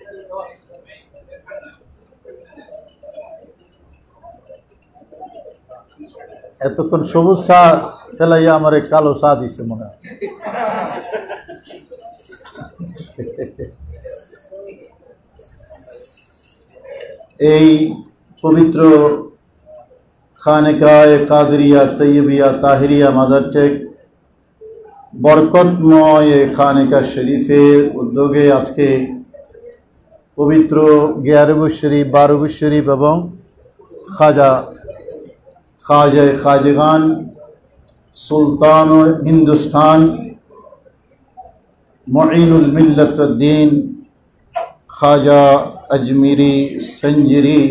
এতক্ষণ সবুজ চা ফেলাইয়া আমার কালো চা দিচ্ছে মনে হয়। এই পবিত্র খানেকায়ে কাদরিয়া তৈয়বিয়া তাহিরিয়া মাদারটেক বরকতময় এই খানেকা শরীফের উদ্যোগে আজকে পবিত্র 11 শরীফ 12 শরীফ এবং খাজায়ে খাজগান সুলতান হিন্দুস্তান মুঈনুল মিল্লাতুদ্দীন খাজা আজমিরি সঞ্জরি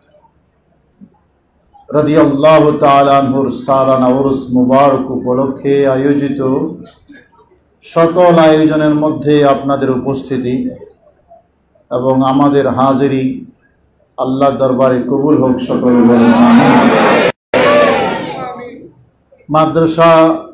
রাদিয়াল্লাহু তাআলা আনহুর সালানা উরুস মুবারক উপলক্ষে আয়োজিত সকল আয়োজনের মধ্যে আপনাদের উপস্থিতি এবং আমাদের হাজিরি আল্লাহ দরবারে কবুল হোক। সকল বলেন আমিন। মাদ্রাসা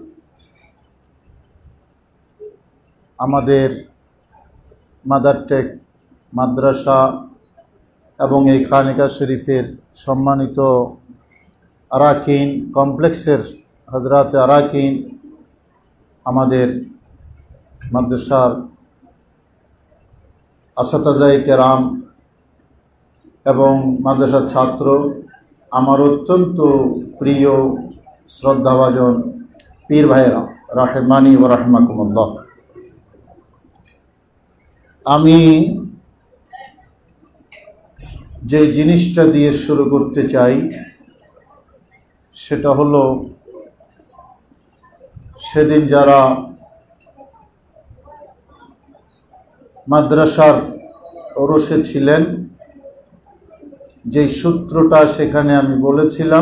আমাদের মাদারটেক মাদ্রাসা এবং এই খানেকা শরীফের সম্মানিত আরাকিন কমপ্লেক্সের হযরত আরাকিন, আমাদের মাদ্রাসার আসাতাজায়ে কেরাম এবং মাদ্রাসার ছাত্র, আমার অত্যন্ত প্রিয় শ্রদ্ধাভাজন পীর ভাইয়েরা, রাহেমানি ওয়া রাহমাকুমুল্লাহ। আমি যে জিনিসটা দিয়ে শুরু করতে চাই সেটা হলো, সেদিন যারা মাদ্রাসার ওরসে ছিলেন, যে সূত্রটা সেখানে আমি বলেছিলাম,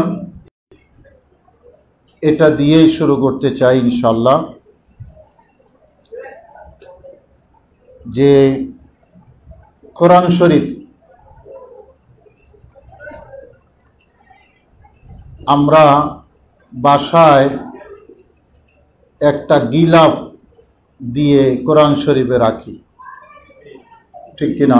এটা দিয়েই শুরু করতে চাই ইনশাআল্লাহ। যে কোরআন শরীফ আমরা বাসায় একটা গিলাফ দিয়ে কোরআন শরীফে রাখি, ঠিক কিনা?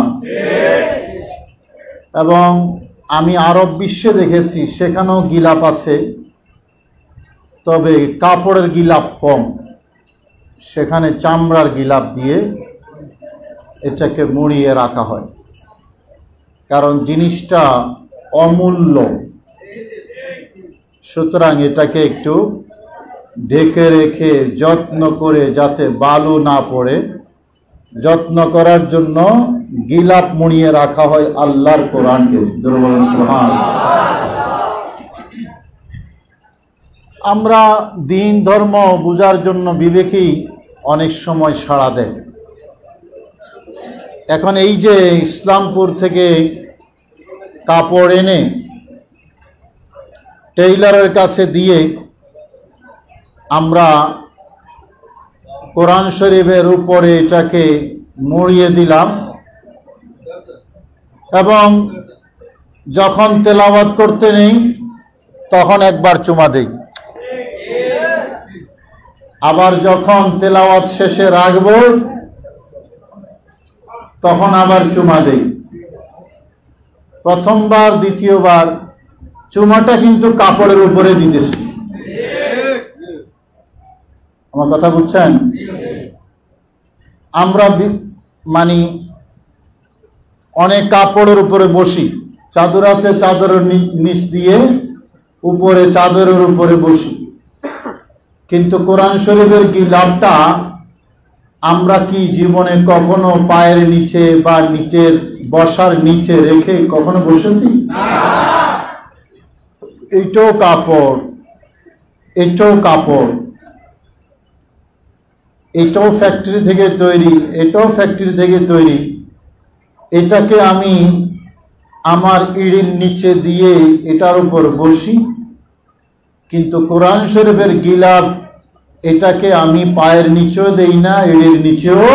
এবং আমি আরব বিশ্বে দেখেছি সেখানেও গিলাফ আছে, তবে কাপড়ের গিলাফ কম, সেখানে চামড়ার গিলাফ দিয়ে এটাকে মুড়িয়ে রাখা হয়, কারণ জিনিসটা অমূল্য। সুতরাং এটাকে একটু ঢেকে রেখে যত্ন করে, যাতে বালু না পড়ে, যত্ন করার জন্য গিলাফ মুড়িয়ে রাখা হয় আল্লাহর কোরআনকে। আমরা দিন ধর্ম বুঝার জন্য বিবেকই অনেক সময় সাড়া দেয়। এখন এই যে ইসলামপুর থেকে কাপড় এনে টেইলারের কাছে দিয়ে আমরা কোরআন শরীফের উপরে এটাকে মুড়িয়ে দিলাম, এবং যখন তেলাওয়াত করতে নেই তখন একবার চুমা দেই, আবার যখন তেলাওয়াত শেষে রাখব তখন আবার চুমা দেই। প্রথমবার দ্বিতীয়বার চুমাটা কিন্তু কাপড়ের উপরে দিতেছি। আমার কথা বুঝছেন? আমরা মানে অনেক কাপড়ের উপরে বসি, চাদর আছে চাদরের নিচ দিয়ে উপরে চাদরের উপরে বসি, কিন্তু কোরআন শরীফের গিলাফটা আমরা কি জীবনে কখনো পায়ের নিচে বা নিচের বসার নিচে রেখে কখনো বসেছি? এটাও কাপড়, এটাও কাপড়, এটাও ফ্যাক্টরি থেকে তৈরি, এটাও ফ্যাক্টরি থেকে তৈরি। এটাকে আমি আমার ইড়ির নিচে দিয়ে এটার উপর বসি, কিন্তু কোরআন শরীফের গিলাফ এটাকে আমি পায়ের নিচেও দেই না, ইড়ির নিচেও।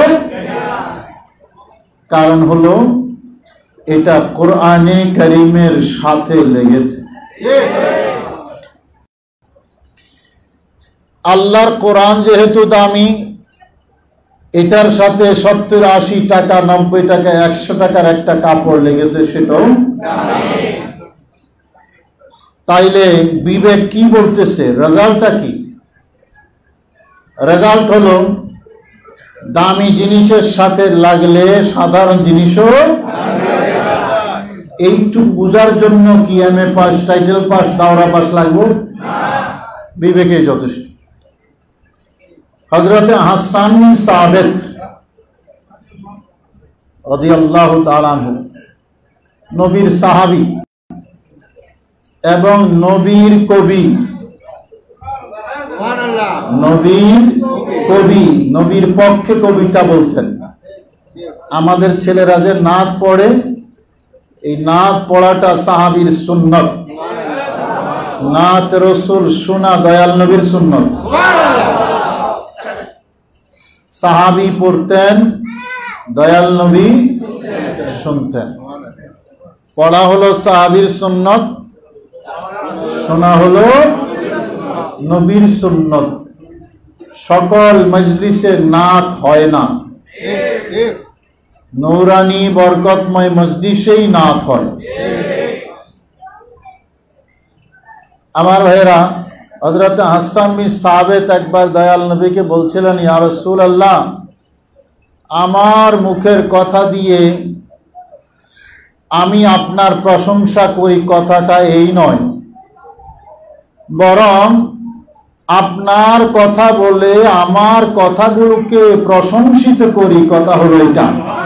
কারণ হলো এটা কোরআনে কারীমের সাথে লেগেছে। আল্লাহর কোরআন যেহেতু দামি, এটার সাথে 70-80 টাকা 90 টাকা 100 টাকার একটা কাপড় লেগেছে, সেটাও তাইলে বিবেক কি বলতেছে? রেজাল্টটা কি? রেজাল্ট হলো দামি জিনিসের সাথে লাগলে সাধারণ জিনিসও। এইটুকু বুঝার জন্য কি এমএ পাস, টাইটেল পাস, দাওরা পাস লাগবে? বিবেকে যথেষ্ট। হযরতে হাসান বিন সাবিত রাদিয়াল্লাহু তাআলা আনহু নবীর সাহাবী এবং নবীর কবি। নবীর কবি, নবীর পক্ষে কবিতা বলতেন। আমাদের ছেলেরা যে নাত পড়ে, এই নাত পড়াটা সাহাবীর সুন্নত। নাত রসুল শোনা দয়াল নবীর সুন্নত। সাহাবী পড়তেন, দয়াল নবী শুনতেন। পড়া হলো সাহাবীর সুন্নত, শোনা হলো নবীর সুন্নত। সকল মজলিসে নাত হয় না, নূরানি বরকতময় মজলিসেই নাত হয়। আমার ভাইয়েরা, হযরত হাসান বিন সাবিত একবার দয়াল নবীকে বলছিলেন, ইয়া রাসূলুল্লাহ, আমার মুখের কথা দিয়ে আমি আপনার প্রশংসা করি, কথাটা এই নয়, বরং আপনার কথা বলে আমার কথাগুলোকে প্রশংসিত করি, কথা হলো এটা।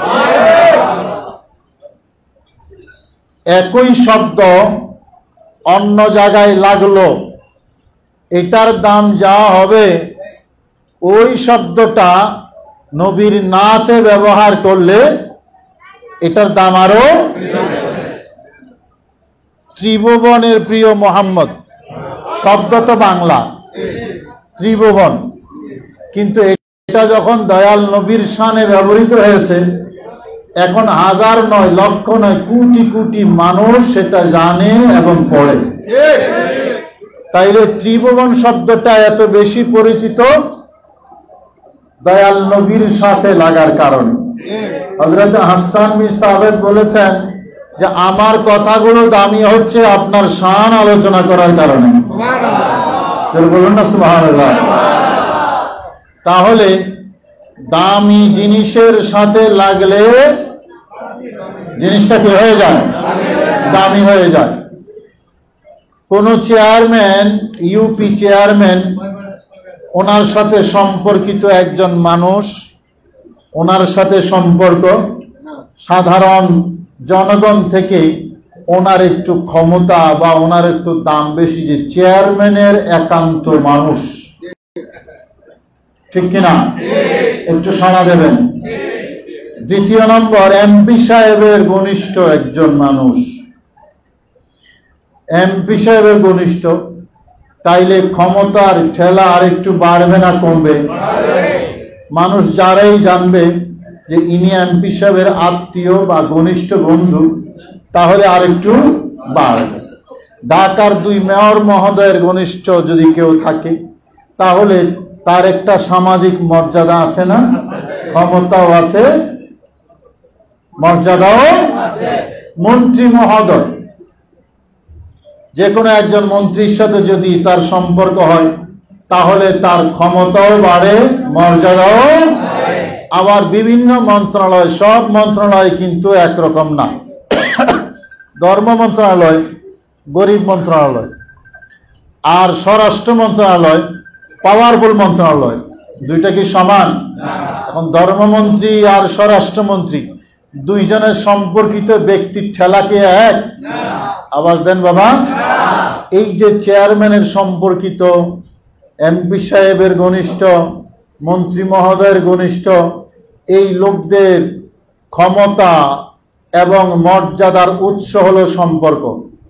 একই শব্দ অন্য জায়গায় লাগলো, এটার দাম যা হবে ওই শব্দটা নবীর নাতে ব্যবহার করলে এটার দাম আরো। ত্রিভুবনের প্রিয় মোহাম্মদ শব্দ তো বাংলা, ত্রিভুবন, কিন্তু এটা যখন দয়াল নবীর শানে ব্যবহৃত হয়েছে, এখন হাজার নয়, লক্ষ নয়, কোটি কোটি মানুষ সেটা জানে এবং পড়ে। তাইলে ত্রিভুবন শব্দটা এত বেশি পরিচিত দয়াল নবীর সাথে লাগার কারণে। হযরত হাসান বিন সাবিত বলেছেন যে আমার কথাগুলো দামি হচ্ছে আপনার শান আলোচনা করার কারণে। বলুন না সুবহানাল্লাহ। তাহলে দামি জিনিসের সাথে লাগলে জিনিসটা কি হয়ে যায়? দামি হয়ে যায়। কোন চেয়ারম্যান, ইউপি চেয়ারম্যান, ওনার সাথে সম্পর্কিত একজন মানুষ, ওনার সাথে সম্পর্ক সাধারণ জনগণ থেকে ওনার একটু ক্ষমতা বা ওনার একটু দাম বেশি, যে চেয়ারম্যানের একান্ত মানুষ, ঠিক কিনা? একটু সাড়া দেবেন। দ্বিতীয় নম্বর, এমপি সাহেবের ঘনিষ্ঠ একজন মানুষ, এমপি সাহেবের ঘনিষ্ঠ, তাইলে ক্ষমতার ঠেলা আর একটু বাড়বে না কমবে? মানুষ যারাই জানবে যে ইনি এমপি সাহেবের আত্মীয় বা ঘনিষ্ঠ বন্ধু, তাহলে আর একটু বাড়বে। ঢাকার 2 মেয়র মহোদয়ের ঘনিষ্ঠ যদি কেউ থাকে, তাহলে তার একটা সামাজিক মর্যাদা আছে না? ক্ষমতাও আছে, মর্যাদাও আছে। মন্ত্রী মহোদয়, যে কোনো একজন মন্ত্রীর সাথে যদি তার সম্পর্ক হয়, তাহলে তার ক্ষমতাও বাড়ে, মর্যাদাও। আবার বিভিন্ন মন্ত্রণালয়, সব মন্ত্রণালয় কিন্তু একরকম না। ধর্ম মন্ত্রণালয় গরিব মন্ত্রণালয়, আর স্বরাষ্ট্র মন্ত্রণালয় পাওয়ারফুল মন্ত্রণালয়, দুইটা কি সমান? এখন ধর্মমন্ত্রী আর স্বরাষ্ট্রমন্ত্রী দুইজনের সম্পর্কিত ব্যক্তির ঠেলা কি এক? আওয়াজ দেন বাবা। এই যে চেয়ারম্যানের সম্পর্কিত, এমপি সাহেবের ঘনিষ্ঠ, মন্ত্রী মহোদয়ের ঘনিষ্ঠ, এই লোকদের ক্ষমতা এবং মর্যাদার উৎস হলো সম্পর্ক।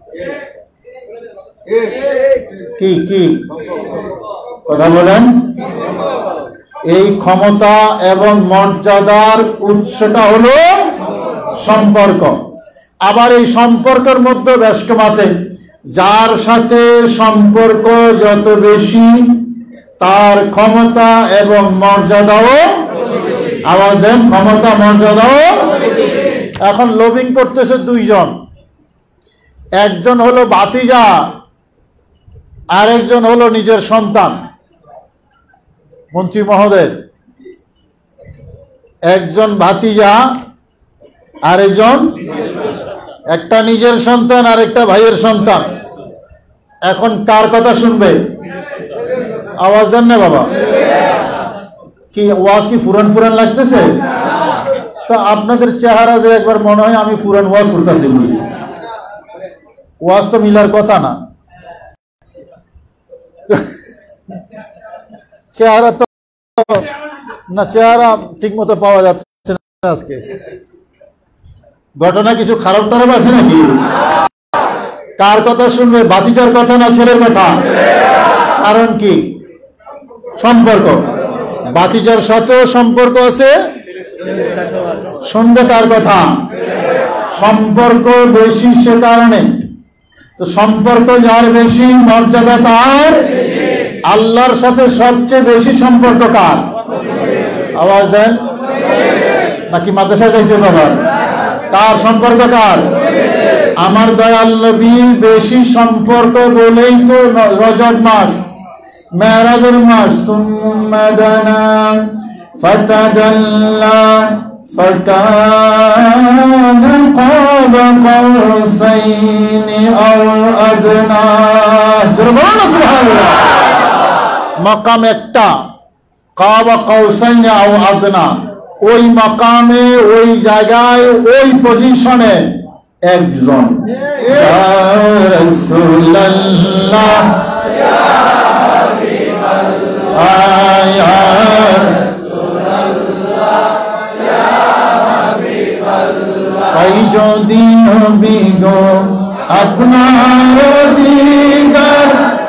কি কি কথা বলেন? এই ক্ষমতা এবং মর্যাদার উৎসটা হলো সম্পর্ক। আবার এই সম্পর্কের মধ্যে বেশকম আছে, যার সাথে সম্পর্ক যত বেশি তার ক্ষমতা এবং মর্যাদাও আওয়াজ দেন, ক্ষমতা মর্যাদাও। এখন লবিং করতেছে দুইজন, একজন হলো ভাতিজা, আরেকজন হলো নিজের সন্তান। মন্ত্রী মহোদয়, একজন ভাতিজা, আরেকজন, একটা নিজের সন্তান আর একটা ভাইয়ের সন্তান। এখন কার কথা শুনবে? আওয়াজ দেন না বাবা। কি ওয়াজ কি ফুরান ফুরান লাগতেছে? তা আপনাদের চেহারা যে একবার মনে হয় আমি ফুরান ওয়াজ করতেছি। ওয়াজ তো মিলার কথা না। চেহারা তো না, চেহারা ঠিক মতো পাওয়া যাচ্ছে না আজকে। ঘটনা কিছু খারাপ টারাপ আছে নাকি? কার কথা শুনবে? ভাতিজার কথা না ছেলের কথা? কারণ কি? সম্পর্ক। ভাতিজার সাথেও সম্পর্ক আছে, শুনবে কার কথা? সম্পর্ক বেশি, সে কারণে তো সম্পর্ক যার বেশি, মর্যাদা তার। আল্লাহর সাথে সবচেয়ে বেশি সম্পর্ক কার? আওয়াজ দেন। নাকি মাদ্রাসায় যাইতে বাবা? কার সম্পর্ক কার? আমার দয়াল নবীর বেশি সম্পর্ক বলেই তো রজব মাস, মেরাজের মাস। সুম্মা দানা ফাতাদাল্লা ফাকানা কাবা কাউসাইনি আও আদনা। জোরে বলুন না সুবহানাল্লাহ। মাকাম একটা, কাবা কাউসাইনি আও আদনা। ওই মাকামে, ওই জায়গায়, ওই পজিশনে একজন। ইয়া রাসূলুল্লাহ, ইয়া হাবিবাল্লাহ, ইয়া রাসূলুল্লাহ, ইয়া হাবিবাল্লাহ। তাই যদি নবী গো আপনার দিদার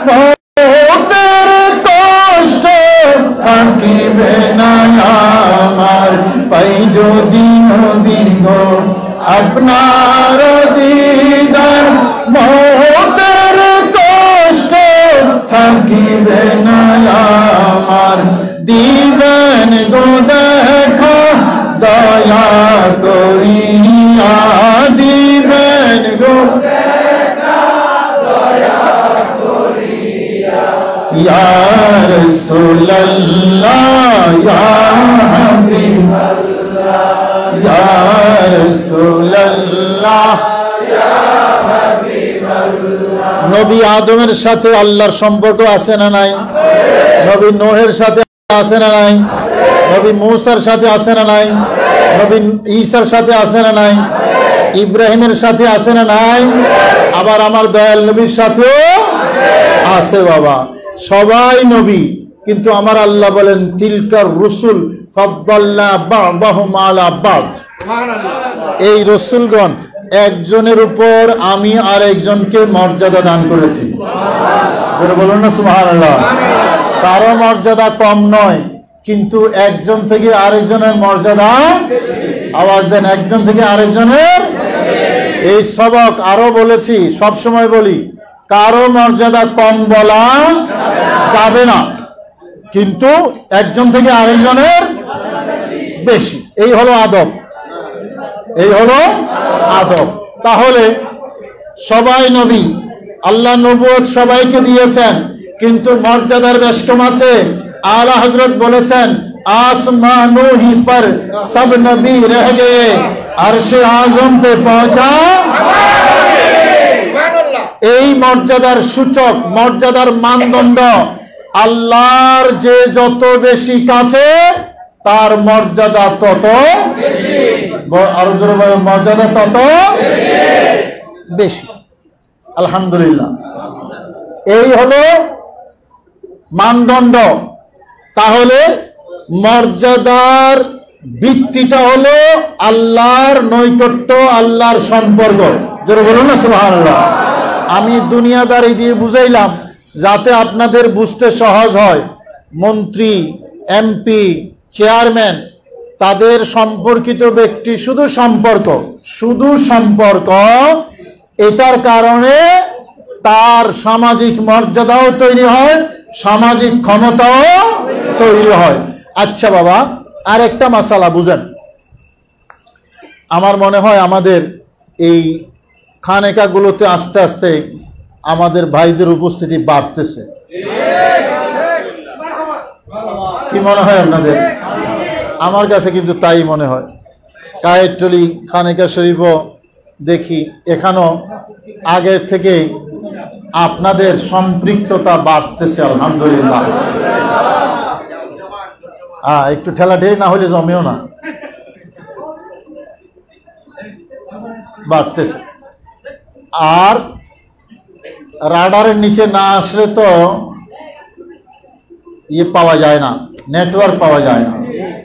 বহুতের কষ্ট থাকিবে না আমার। পাই যদি নবী গো আপনার দিদার বহুতের কষ্ট থাকিবে না আমার। দিবেন গো দেখা দয়া করিয়া, দিবেন গো দেখা দয়া করিয়া। ইয়া রাসূলুল্লাহ, ইয়া হাবিবাল্লাহ, ইয়া রাসূলুল্লাহ, ইয়া হাবিবাল্লাহ। নবী আদমের সাথে আল্লাহর সম্পর্ক আছে না নাই? নবী নূহের সাথে আছে না নাই? নবী মূসার সাথে আছে না নাই? নবী ঈসার সাথে আছে না নাই? ইব্রাহিমের সাথে আছে না নাই? আবার আমার দয়াল নবীর সাথেও আছে বাবা। সবাই নবী, কিন্তু আমার আল্লাহ বলেন তিলকার রসুল ফাদ্দালনা বা'দাহুম আলা বা'দ। এই রসুলগণ একজনের উপর আমি আর একজনকে মর্যাদা দান করেছি। যেটা বলুন না সুবহানাল্লাহ। কারো মর্যাদা কম নয়, কিন্তু একজন থেকে আরেকজনের মর্যাদা। আওয়াজ দেন, একজন থেকে আরেকজনের। এই সবক আরো বলেছি, সব সময় বলি, কারো মর্যাদা কম বলা যাবে না, কিন্তু একজন থেকে আরেকজনের বেশি। এই হলো আদব, এই হলো আদব। তাহলে সবাই নবী, আল্লাহ নবুয়ত সবাইকে দিয়েছেন, কিন্তু মর্যাদার বেশ কম আছে। আলা হযরত বলেছেন आसमानों ही पर सब नबी रह गए, अर्शे आजम पे पहुंचा। এই মর্যাদার সূচক, মর্যাদার মানদণ্ড, আল্লাহর যে যত বেশি কাছে তার মর্যাদা তত বেশি। আর জোরে বলেন, মর্যাদা তত বেশি। আলহামদুলিল্লাহ, এই হলো মানদণ্ড। তাহলে মর্যাদার ভিত্তিটা হলো আল্লাহর নৈকট্য, আল্লাহর সম্পর্ক। জোরে বলুন না সুবহানাল্লাহ। আমি দুনিয়াদারি দিয়ে বুঝাইলাম যাতে আপনাদের বুঝতে সহজ হয়। মন্ত্রী, এমপি, চেয়ারম্যান, তাদের সম্পর্কিত ব্যক্তি শুধু সম্পর্ক, শুধু সম্পর্ক। এটার কারণে তার সামাজিক মর্যাদাও তৈরি হয়, সামাজিক ক্ষমতাও তৈরি হয়। আচ্ছা বাবা, আর একটা মাসালা বুঝেন, আমার মনে হয় আমাদের এই খানেকাগুলোতে আস্তে আস্তে আমাদের ভাইদের উপস্থিতি বাড়তেছে। কি মনে হয় আপনাদের? আমার কাছে কিন্তু তাই মনে হয়। কায়েরটলি খানেকা শরীফও দেখি এখানেও আগের থেকে আপনাদের সম্পৃক্ততা বাড়তেছে, আলহামদুলিল্লাহ। একটু ঠেলাঠেলি না হলে জমেও না, বাড়তেছে। আর রাডারের নিচে না আসলে তো ইয়ে পাওয়া যায় না, নেটওয়ার্ক পাওয়া যায় না।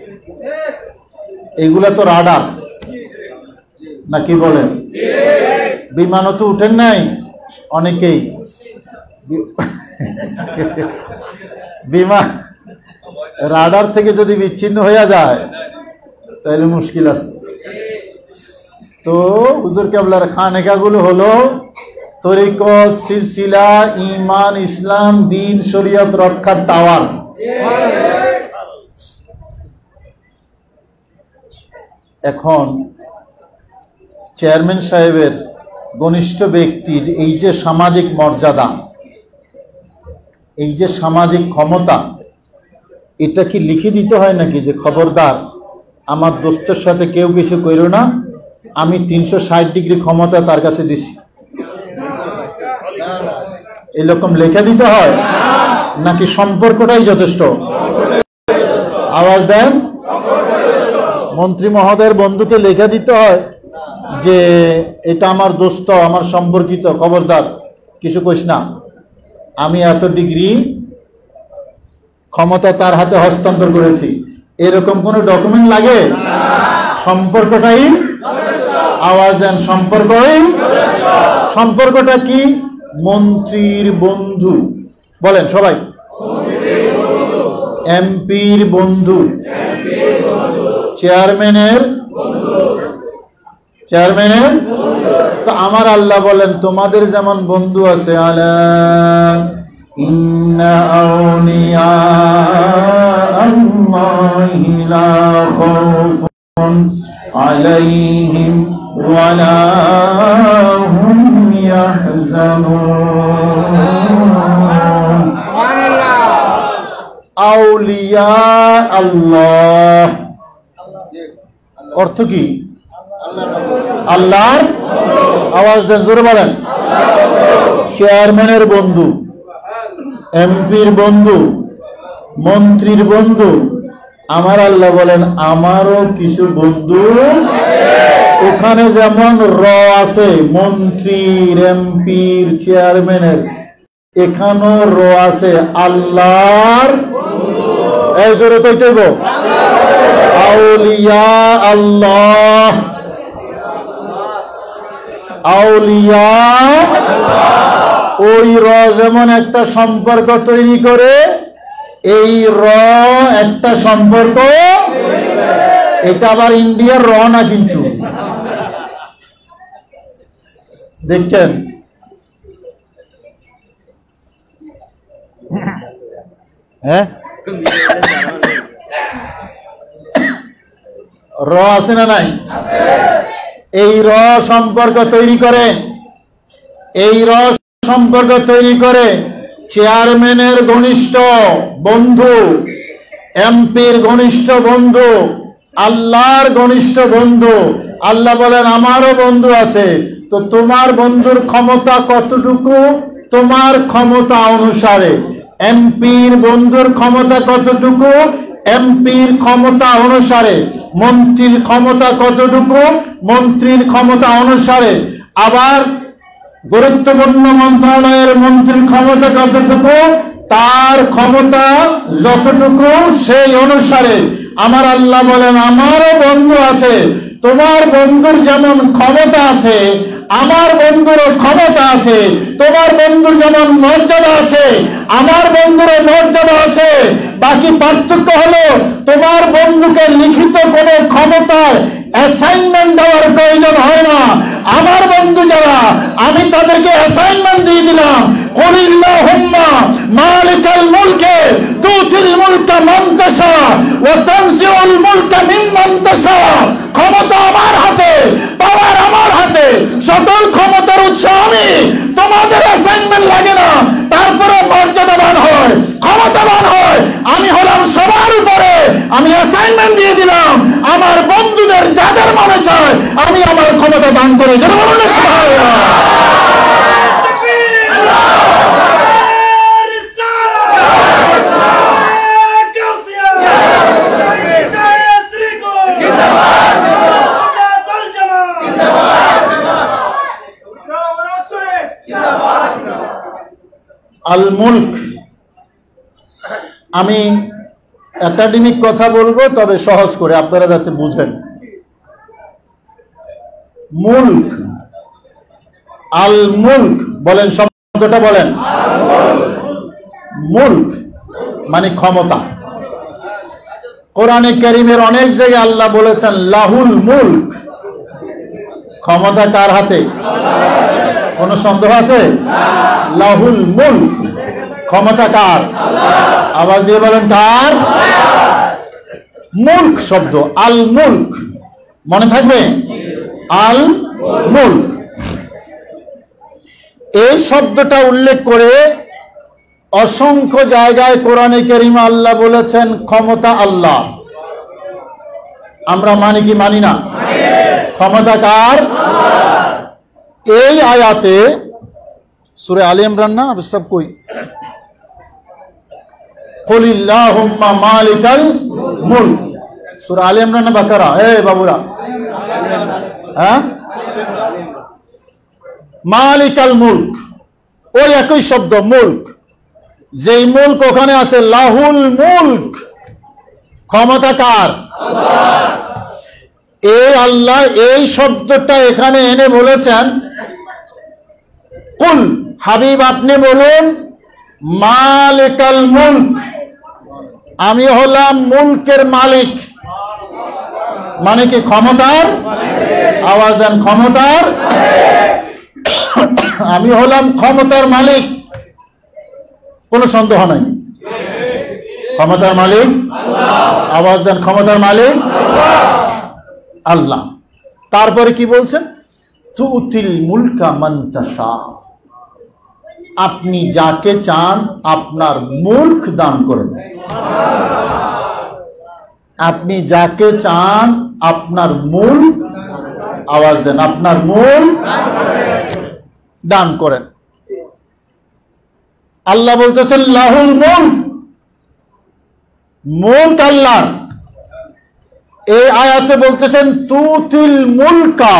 এগুলা তো রাডার না, কি বলেন? বিমানও তো উঠেন নাই অনেকেই, বিমান রাডার থেকে যদি বিচ্ছিন্ন হয়ে যায় তাহলে মুশকিল আছে। তো হুজুর কেবলার খানেকাগুলো হলো তরিকত, সিলসিলা, ঈমান, ইসলাম, দ্বীন, শরীয়ত রক্ষার টাওয়ার। এখন চেয়ারম্যান সাহেবের ঘনিষ্ঠ ব্যক্তির এই যে সামাজিক মর্যাদা, এই যে সামাজিক ক্ষমতা, এটা কি লিখে দিতে হয় নাকি যে খবরদার আমার দোস্তের সাথে কেউ কিছু করো না, আমি 360 ডিগ্রি ক্ষমতা তার কাছে দিছি? এরকম লেখা দিতে হয় নাকি সম্পর্কটাই যথেষ্ট? আওয়াজ দেন। মন্ত্রী মহোদয়ের বন্ধুকে লেখা দিতে হয় যে এটা আমার দোস্ত, আমার সম্পর্কিত, খবরদার কিছু কইস না, আমি এত ডিগ্রি ক্ষমতা তার হাতে হস্তান্তর করেছি, এরকম কোনো ডকুমেন্ট লাগে? সম্পর্কটাই, আওয়াজ দেন, সম্পর্কই। সম্পর্কটা কি? মন্ত্রীর বন্ধু, বলেন সবাই, এমপির বন্ধু, চেয়ারম্যানের, তো আমার আল্লাহ বলেন তোমাদের যেমন বন্ধু আছে, আলা ইন্না আউলিয়া আল্লাহি লা খাউফুন আলাইহিম ওয়া লা হুম ইয়াহজানুন। আউলিয়া আল্লাহ অর্থ কি? আল্লাহর, আওয়াজ দেন, জোরে বলেন। চেয়ারম্যানের বন্ধু, এমপির বন্ধু, মন্ত্রীর বন্ধু, আমার আল্লাহ বলেন আমারও কিছু বন্ধু ওখানে যেমন র আছে মন্ত্রীর, এমপির, চেয়ারম্যানের, এখানেও র আছে আল্লাহর। এই জোরে কইতে গো, আউলিয়া আল্লাহ, আউলিয়া। ওই র যেমন একটা সম্পর্ক তৈরি করে, এই র একটা সম্পর্ক, এটা আবার ইন্ডিয়ার র না কিন্তু, দেখছেন? হ্যাঁ, র আছে না নাই? এই র সম্পর্ক তৈরি করে, এই র সম্পর্ক তৈরি করে চেয়ারম্যানের ঘনিষ্ঠ বন্ধু, এমপির ঘনিষ্ঠ বন্ধু, আল্লাহর ঘনিষ্ঠ বন্ধু। আল্লাহ বলেন আমারও বন্ধু আছে। তো তোমার বন্ধুর ক্ষমতা কতটুকু? তোমার ক্ষমতা অনুসারে। এমপির বন্ধুর ক্ষমতা কতটুকু? এমপির ক্ষমতা অনুসারে। মন্ত্রীর ক্ষমতা কতটুকু? মন্ত্রীর ক্ষমতা অনুসারে। আবার গুরুত্বপূর্ণ মন্ত্রণালয়ের মন্ত্রীর ক্ষমতা কতটুকু? তার ক্ষমতা যতটুকু সেই অনুসারে। আমার আল্লাহ বলেন আমারও বন্ধু আছে। তোমার বন্ধুর যেমন ক্ষমতা আছে আমার বন্ধুরও ক্ষমতা আছে, তোমার বন্ধুর যেমন মর্যাদা আছে আমার বন্ধুরও মর্যাদা আছে। বাকি পার্থক্য হলো তোমার বন্ধুকে লিখিত কোনো ক্ষমতার অ্যাসাইনমেন্ট দেওয়ার প্রয়োজন হয় না। আমার বন্ধু যারা, আমি তাদেরকে অ্যাসাইনমেন্ট দিয়ে দিলাম, কুলিল্লাহুম্মা মালিকাল মুলকে তুতিল মুলকা মান তাশা ওয়া তানজিউল মুলকা মিম্মান তাশা। ক্ষমতা আমার হাতে, পাওয়ার আমার হাতে, সকল ক্ষমতার উৎস আমি। তোমাদের অ্যাসাইনমেন্ট লাগে না, তারপরে মর্যাদাবান হয়, ক্ষমতাবান হয়। আমি হলাম সবার উপরে। আমি অ্যাসাইনমেন্ট দিয়ে দিলাম আমার বন্ধুদের যাদের মনে চায় আমি আমার ক্ষমতা দান করি। যেন বলুন সুবহানাল্লাহ। আল মুলক, আমি একাডেমিক কথা বলবো, তবে সহজ করে আপনারা যাতে বুঝেন। মুলক, আল মুলক বলেন, শব্দটা বলেন। মুলক মানে ক্ষমতা। কোরআনে কারীমের অনেক জায়গায় আল্লাহ বলেছেন লাহুল মুলক, ক্ষমতা কার হাতে? কোন সন্দেহ আছে? লাহুল মুলক, ক্ষমতা কার? আওয়াজ দিয়ে বলেন কার? মুলক শব্দ, আল মুলক, মনে থাকবে? আল মুলক এই শব্দটা উল্লেখ করে অসংখ্য জায়গায় কোরআনে কারীমে আল্লাহ বলেছেন ক্ষমতা আল্লাহ। আমরা মানি কি মানি না? ক্ষমতা কার? এই আয়াতে সূরা আলে ইমরান না সব কই কুলিল্লাহুম্মা মালিকাল মুলক, সূরা আলে ইমরান না বাকারা? বাবুরা, হ্যাঁ, মালিকাল মুলক ওই একই শব্দ মুলক। যেই মুলক ওখানে আছে লাহুল মুলক, ক্ষমতা কার? এই আল্লাহ এই শব্দটা এখানে এনে বলেছেন কুল, হাবিব আপনি বলুন মালিকাল মুলক, আমি হলাম মুলকের মালিক। মানে কি? ক্ষমতার। আওয়াজ দেন, ক্ষমতার। আমি হলাম ক্ষমতার মালিক, কোনো সন্দেহ নাই। ক্ষমতার মালিক, আওয়াজ দেন, ক্ষমতার মালিক আল্লাহ। তারপরে কি বলছেন? তুতিল মুলকা মান তাশা, আপনি যাকে চান আপনার মুলক দান করেন। আপনি যাকে চান আপনার মুলক, আওয়াজ দেন, আপনার মুলক দান করেন। আল্লাহ বলতেছেন লাহুল মুলক, মুলক আল্লাহ। এই আয়াতে বলতেছেন তুতিল মুলকা,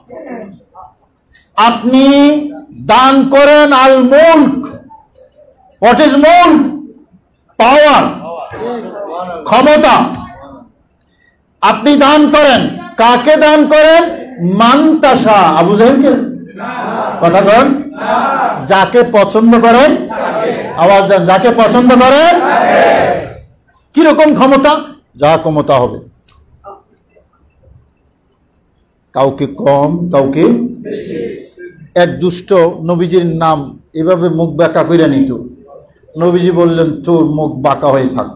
আপনি দান করেন আল মুলক। হোয়াট ইজ মুলক? পাওয়ার, ক্ষমতা। আপনি দান করেন, কাকে দান করেন? মান তাশা। আবু জাহেলকে? কথা কন। যাকে পছন্দ করেন। আওয়াজ দেন, যাকে পছন্দ করেন। কিরকম ক্ষমতা? যা ক্ষমতা হবে, কাউকে কম কাউকে বেশি। এক দুষ্ট নবীজির নাম এভাবে মুখ বাঁকা করে নিত। নবীজি বললেন তোর মুখ বাঁকা হয়ে থাক।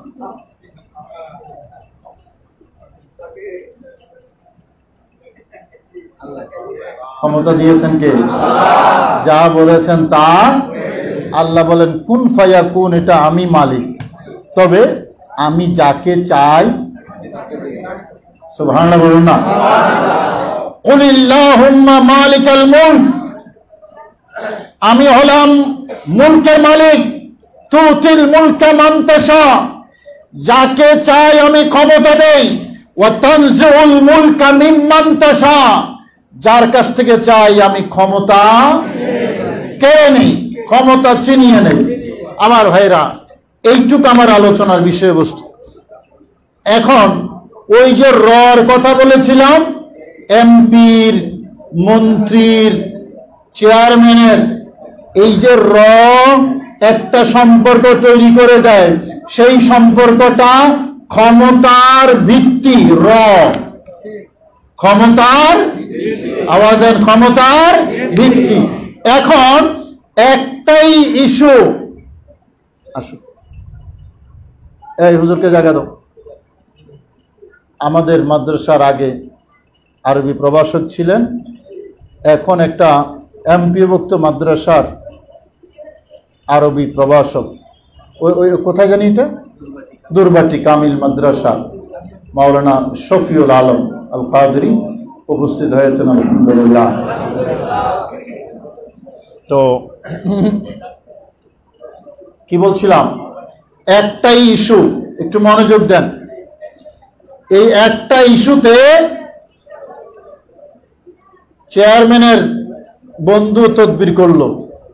ক্ষমতা দিয়েছেন কে? যা বলেছেন তা। আল্লাহ বলেন কুন ফায়াকুন, এটা আমি মালিক, তবে আমি যাকে চাই। সুবহানাল্লাহ বলুন না। কুলিল্লাহুম্মা মালিকাল মুলক, আমি হলাম মুলকের মালিক। তুতিল মুলকা মান তাশা, যাকে চাই আমি ক্ষমতা দেই। ওয়া তানজিউল মুলকা মিম্মান তাশা, যার কাছ থেকে চাই আমি ক্ষমতা কেড়ে নেই, ক্ষমতা ছিনিয়ে নেই। আমার ভাইরা, এইটুকু আমার আলোচনার বিষয়বস্তু। এখন ওই যে রর কথা বলেছিলাম, এমপির, মন্ত্রীর, চেয়ারম্যানের, এই যে র একটা সম্পর্ক তৈরি করে দেয়, সেই সম্পর্কটা ক্ষমতার ভিত্তি। র ক্ষমতার, আওয়াজ দেন, ক্ষমতার ভিত্তি। এখন একটাই ইস্যু। আসো, এই হুজুরকে জায়গা দাও। আমাদের মাদ্রাসার আগে আরবি প্রভাষক ছিলেন, এখন একটা এমপিভুক্ত মাদ্রাসার আরবি প্রভাষক। ওই কোথায় জানি এটা, দুর্বাটি কামিল মাদ্রাসা, মাওলানা শফিউল আলম আল কাদরি উপস্থিত হয়েছেন, আলহামদুলিল্লাহ। তো কি বলছিলাম, একটাই ইস্যু, একটু মনোযোগ দেন। এই একটা ইস্যুতে চেয়ারম্যানের বন্ধু তদবির করলো,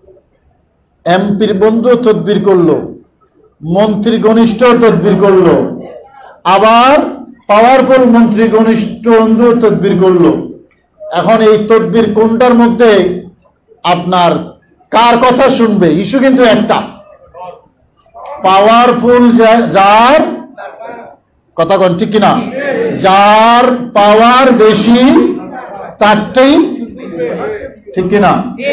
এমপির বন্ধু তদবির করলো, মন্ত্রী ঘনিষ্ঠ তদবির করলো, আবার পাওয়ারফুল মন্ত্রী ঘনিষ্ঠ বন্ধু তদবির করলো। এখন এই তদবির কোনটার মধ্যে আপনার কার কথা শুনবে? ইস্যু কিন্তু একটা, পাওয়ারফুল যার কথা কোন, ঠিক কিনা? যার পাওয়ার বেশি তারটাই, ঠিক কিনা?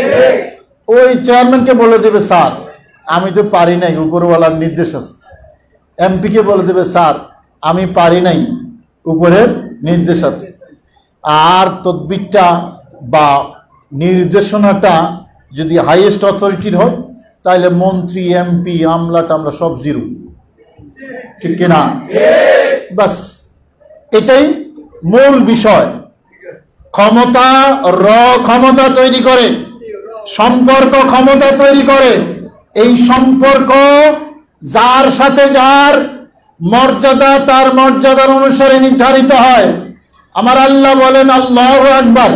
ওই চেয়ারম্যানকে বলে দেবে, স্যার আমি তো পারি নাই, উপরওয়ালার নির্দেশ আছে। এমপিকে বলে দেবে, স্যার আমি পারি নাই, উপরের নির্দেশ আছে। আর তদবিরটা বা নির্দেশনাটা যদি হাইয়েস্ট অথরিটির হয়, তাহলে মন্ত্রী, এমপি, আমলা টামলা সব জিরো, ঠিক কিনা? বাস এটাই মূল বিষয়। ক্ষমতা ক্ষমতা তৈরি করে, সম্পর্ক ক্ষমতা তৈরি করে। এই সম্পর্ক যার সাথে যার মর্যাদা তার মর্যাদার অনুসারে নির্ধারিত হয়। আমার আল্লাহ বলেন, আল্লাহু আকবার,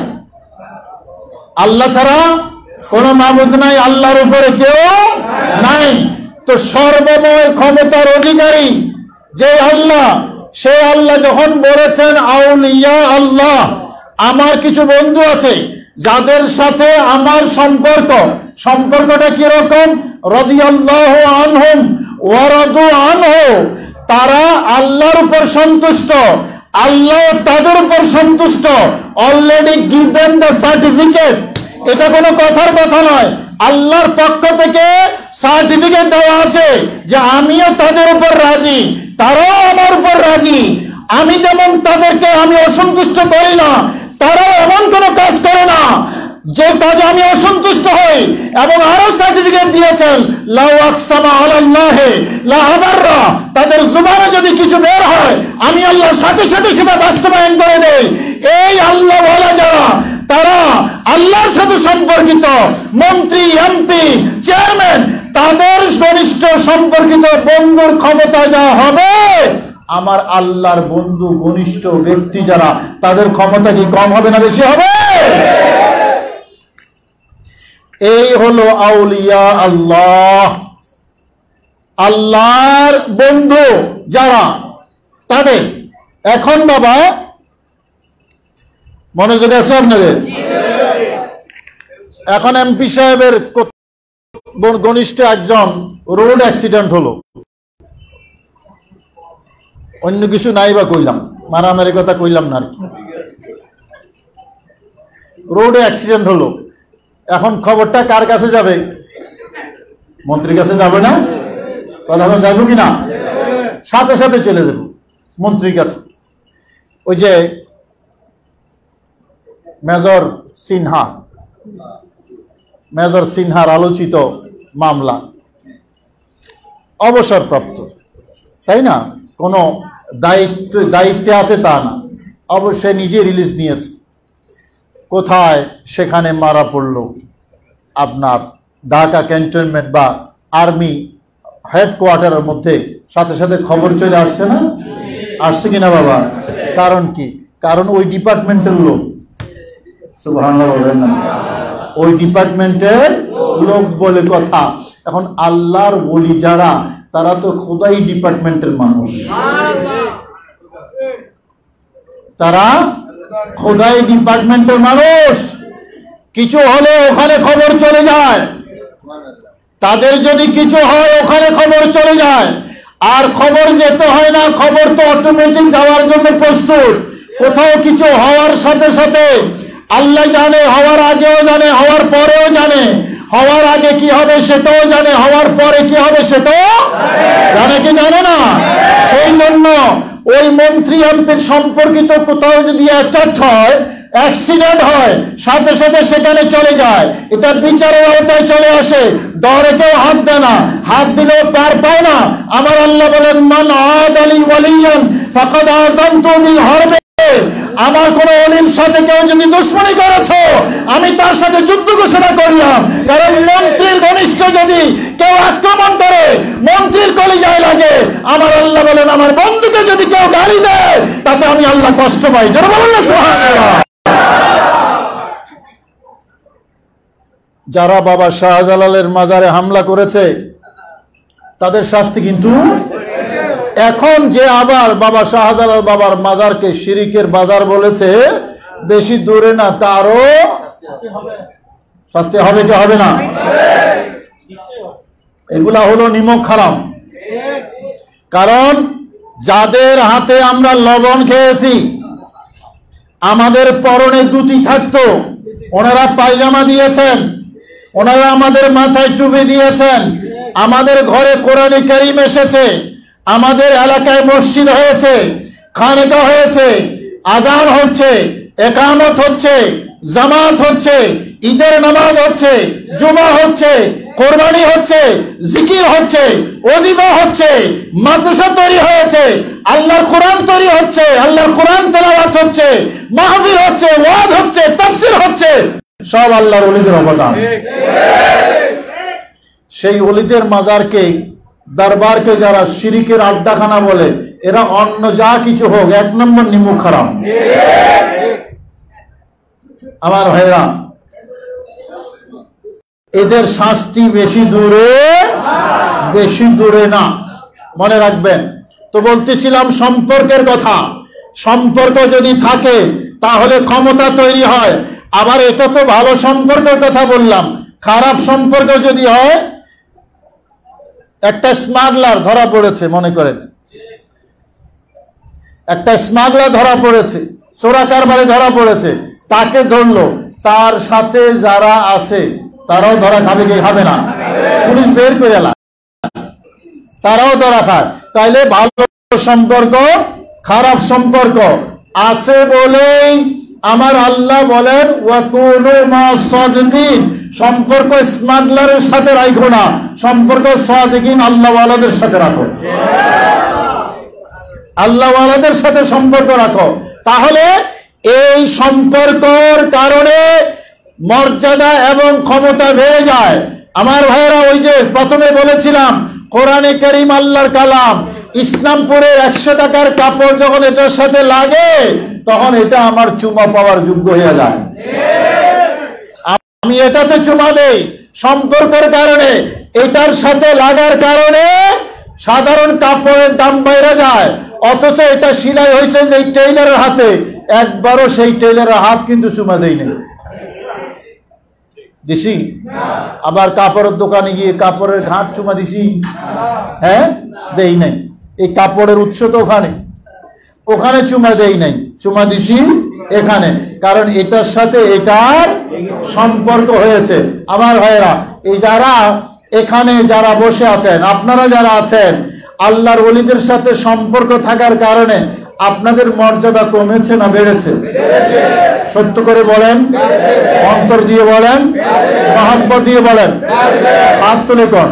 আল্লাহ ছাড়া কোনো মাবুদ নাই, আল্লাহর উপরে কেউ নাই। তো সর্বময় ক্ষমতার অধিকারী যে আল্লাহ, সে আল্লাহ যখন বলেছেন আউলিয়া আল্লাহ, আমার কিছু বন্ধু আছে যাদের সাথে আমার সম্পর্কটা কিরকম? রাদিয়াল্লাহু আনহুম ওয়া রাদু আনহু, তারা আল্লাহর উপর সন্তুষ্ট, আল্লাহ তাদের উপর সন্তুষ্ট। Already given the certificate. এটা কোনো কথার কথা নয়, আল্লাহর পক্ষ থেকে সার্টিফিকেট দেওয়া আছে যে আমিও তাদের উপর রাজি, তারাও আমার উপর রাজি। আমি যেমন তাদেরকে আমি অসন্তুষ্ট করি না, তারাও এমন কোনো কাজ করে না যে কাজে আমি অসন্তুষ্ট হই। এবং আরো সার্টিফিকেট দিয়েছেন, লাউ আকসামা আলাল্লাহি লা আবাররা, তাদের জবানে যদি কিছু বের হয় আমি আল্লাহর সাথে সাথে সেটা বাস্তবায়ন করে দেই। এই আল্লাহ বলা যারা, তারা আল্লাহর সাথে সম্পর্কিত মন্ত্রী, এমপি, চেয়ারম্যান, তাদের ঘনিষ্ঠ সম্পর্কিত বন্ধুর ক্ষমতা যা হবে, আমার আল্লাহর বন্ধু ঘনিষ্ঠ ব্যক্তি যারা, তাদের ক্ষমতা কি কম হবে না বেশি হবে? এই হলো আউলিয়া আল্লাহ, আল্লাহর বন্ধু যারা, তাদের। এখন বাবা মনোযোগ আছে আপনাদের? এখন এমপি সাহেবের ঘনিষ্ঠ একজন রোড অ্যাক্সিডেন্ট হলো, অন্য কিছু নাই বা কইলাম, মারামারি কথা কইলাম না আর কি। রোডে অ্যাক্সিডেন্ট হলো, এখন খবরটা কার কাছে যাবে? মন্ত্রীর কাছে যাবে না? কথা যাবো কিনা? সাথে সাথে চলে যাবো মন্ত্রীর কাছে। ওই যে মেজর সিনহার আলোচিত মামলা, অবসরপ্রাপ্ত, তাই না? কোনো দায়িত্বে আছে তা না, অবশ্যই নিজে রিলিজ নিয়েছে। কোথায়? সেখানে মারা পড়লো আপনার ঢাকা ক্যান্টনমেন্ট বা আর্মি হেডকোয়ার্টারের মধ্যে। সাথে সাথে খবর চলে আসছে না? আসছে কিনা বাবা? কারণ কি? কারণ ওই ডিপার্টমেন্টের লোক, সুবহানাল্লাহ বলেন না, ওই ডিপার্টমেন্টের লোক বলে কথা। এখন আল্লাহর ওলি যারা, তারা তো খোদাই ডিপার্টমেন্টের মানুষ, তারা খোদাই ডিপার্টমেন্টের মানুষ। কিছু হলে ওখানে খবর চলে যায়, তাদের যদি কিছু হয় ওখানে খবর চলে যায়। আর খবর যেতে হয় না, খবর তো অটোমেটিক যাওয়ার জন্য প্রস্তুত। কোথাও কিছু হওয়ার সাথে সাথে আল্লাহ জানে, হওয়ার আগেও জানে, হওয়ার পরেও জানে। হওয়ার আগে কি হবে সেটাও জানে, হওয়ার পরে কি হবে সেটাও জানে কি জানে না? সেই জন্য ওই মন্ত্রী এমপির সম্পর্কিত কোথাও যদি অ্যাটাক হয়, অ্যাক্সিডেন্ট হয়, সাথে সাথে সেখানে চলে যায়, এটা বিচারের আওতায় চলে আসে, দরে কেউ হাত দেয় না, হাত দিলেও পার পায় না। আমার আল্লাহ বলেন, মান আদালি ওয়ালিয়ান ফাকাদ আযানতু বিল হারব, আমার কোন ওলির সাথে কেউ যদি দুশমনি করেছো, আমি তার সাথে যুদ্ধ ঘোষণা করলাম। কারণ মন্ত্রীর ঘনিষ্ঠ যদি কেউ আক্রমণ করে, মন্ত্রীর কলিজায় লাগে। আমার আল্লাহ বলেন, আমার বন্ধুকে যদি কেউ গালি দেয়, তাতে আমি আল্লাহ কষ্ট পাই। জোরে বলেন না সুবহানাল্লাহ। যারা বাবা শাহজালালের মাজারে হামলা করেছে তাদের শাস্তি কিন্তু এখন যে আবার বাবা শাহজালাল বাবার মাজারকে শিরিকের বাজার বলেছে, বেশি দূরে না, তারও শাস্তি হবে কি হবে না? এগুলা হলো নিমক হারাম। কারণ যাদের হাতে আমরা লবণ খেয়েছি, আমাদের পরনে দুটি থাকতো, ওনারা পায়জামা দিয়েছেন, ওনারা আমাদের মাথায় টুপি দিয়েছেন, আমাদের ঘরে কোরআনে কারীম এসেছে, আমাদের এলাকায় মসজিদ হয়েছে, খানেকা হয়েছে, আজান হচ্ছে, একামত হচ্ছে, জামাত হচ্ছে, ঈদের নামাজ হচ্ছে, জুমা হচ্ছে, কোরবানি হচ্ছে, জিকির হচ্ছে, ওজিফা হচ্ছে, মাদ্রাসা তৈরি হয়েছে, আল্লাহর কোরআন তৈরি হচ্ছে, আল্লাহর কোরআন তেলাওয়াত হচ্ছে, মাহফিল হচ্ছে, ওয়াজ হচ্ছে, তাফসীর হচ্ছে, সব আল্লাহর ওলিদের অবদান। সেই ওলিদের মাজারকে, দরবারকে যারা শিরিকের আড্ডাখানা বলে, এরা অন্য যা কিছু হোক, এক নম্বর নিমুখ হারাম। আমার ভাইরা, এদের শাস্তি বেশি দূরে না, মনে রাখবেন। তো বলতেছিলাম সম্পর্কের কথা। সম্পর্ক যদি থাকে তাহলে ক্ষমতা তৈরি হয়। আবার এটা তো ভালো সম্পর্কের কথা বললাম, খারাপ সম্পর্ক যদি হয়, একটা স্মাগলার ধরা পড়েছে, মনে করেন একটা স্মাগলার ধরা পড়েছে, চোরা কারবারে ধরা পড়েছে, তাকে ধরলো, তার সাথে যারা আছে তারাও ধরা খাবে কি খাবে না? পুলিশ বের করে এলা, তারাও ধরা খায়। তাইলে ভালো সম্পর্ক খারাপ সম্পর্ক আছে বলেই আমার আল্লাহ বলেন, ওয়াকুনু মা'আস সাদিকিন, সম্পর্ক স্মাগলারের সাথে রাখো না, সম্পর্ক সাদিকিন আল্লাহ ওয়ালাদের সাথে রাখো, আল্লাহ ওয়ালাদের সাথে সম্পর্ক রাখো। তাহলে এই সম্পর্কর কারণে মর্যাদা এবং ক্ষমতা বেড়ে যায়। আমার ভাইয়েরা, ওই যে প্রথমে বলেছিলাম, কোরআনে কারীম আল্লাহর কালাম, ইসলামপুরের 100 টাকার কাপড় যখন এটার সাথে লাগে, তখন এটা আমার চুমা পাওয়ার যোগ্য হয়ে যায়। আমি এটাতে চুমা দেই সম্পর্কের কারণে, এটার সাথে লাগার কারণে সাধারণ কাপড়ের দাম বাইরে যায়। অথচ এটা সেলাই হয়েছে যে টেইলারের হাতে, একবারও সেই টেইলারের হাত কিন্তু চুমা দেয়নি, দিছি? আবার কাপড়ের দোকানে গিয়ে কাপড়ের হাত চুমা দিছি? হ্যাঁ, দেই নাই। এই কাপড়ের উৎস তো ওখানে চুমা দেই নাই, চুমা দিছি এখানে, কারণ এটার সাথে এটার সম্পর্ক হয়েছে। আমার ভাইয়েরা, এই যারা এখানে যারা বসে আছেন, আপনারা যারা আছেন, আল্লাহর ওলিদের সাথে সম্পর্ক থাকার কারণে আপনাদের মর্যাদা কমেছে না বেড়েছে? সত্য করে বলেন, অন্তর দিয়ে বলেন, মহব্বত দিয়ে বলেন, হাত তুলে কোন।